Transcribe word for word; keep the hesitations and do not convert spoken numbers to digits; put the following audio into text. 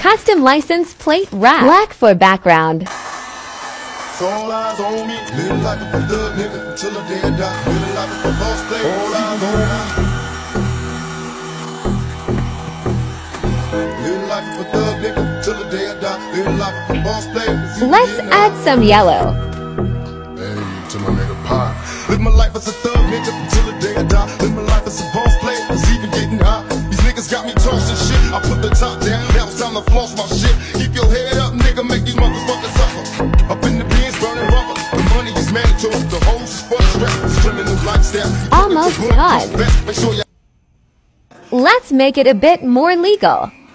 Custom license plate wrap. Black for background. So all eyes on me. Live like a thug nigga till the day I die. Live like a boss player. All eyes on me. Live like a thug nigga till the day I die. Live like a boss player. Let's add some yellow. Hey, to my nigga Pop. Live my life as a thug nigga till the day I die. Live my life as a boss player. It's even getting hot. These niggas got me tossing shit. I put the top down. Now it's time to floss my shit. Keep your head up, nigga. Make these motherfuckers suffer. Up in the bins, burning rubber. The money is mandatory. The hoes is for the strap. Criminal lifestyle. Almost done. Let's make it a bit more legal.